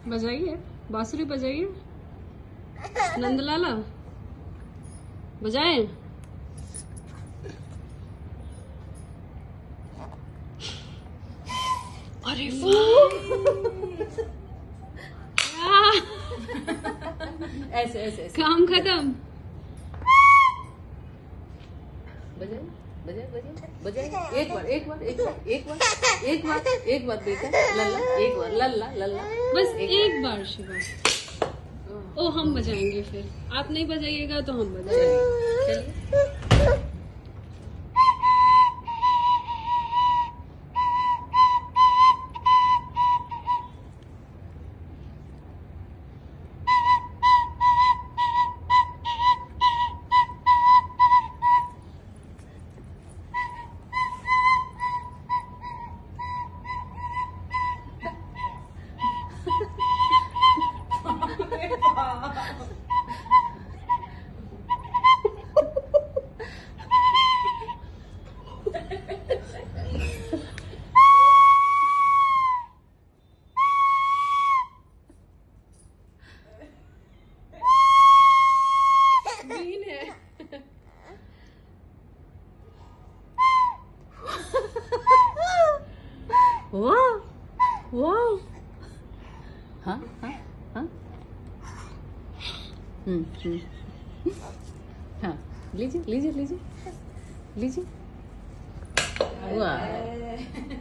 बजाइए, बांसुरी बजाइए। नंदलाला बजाए। अरे ऐसे ऐसे काम खत्म। बजाए बजाए बजाए बजाए। एक बार एक बार एक बार एक बार एक बार एक बार बेटा लल्ला, एक बार लल्ला लल्ला। बस एक बार शिवा। ओ हम बजाएंगे, फिर आप नहीं बजाइएगा तो हम बजाएंगे। चलिए। वाह वाह। हाँ हाँ हाँ। हाँ लीजिए लीजिए लीजिए लीजिए। वाह।